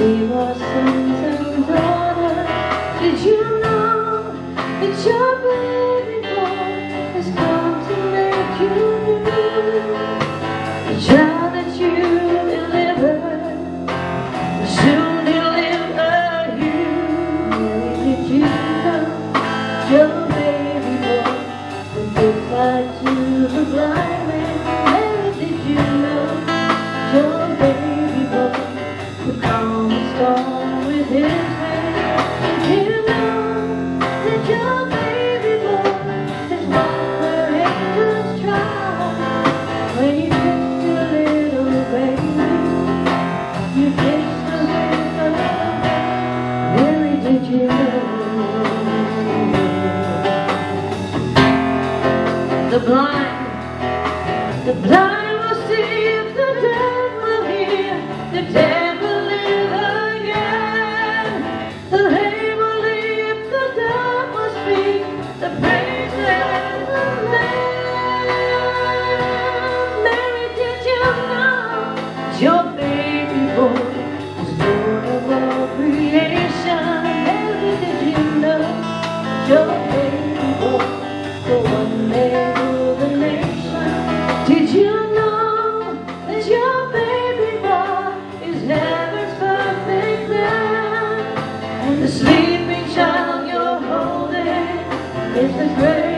save our sons and daughters. Did you know that your baby boy has come to make you new? The child that you delivered will soon deliver you. Did you know your baby boy will give sight to the blind man? Mary, did you know your baby boy would calm the storm with his hand? Did you know that your baby boy is one where angels try? When you kissed your little baby, you kissed the little baby. Mary, did you know? The blind will see, the dead will hear, the dead will live again. The lame will leap, the dumb will speak, the praises of man. Mary, did you know your baby boy is Lord of all creation? Mary, did you know your baby boy, the one may rule the nation? Did you know that your baby boy is heaven's perfect man? And the sleeping child you're holding is the great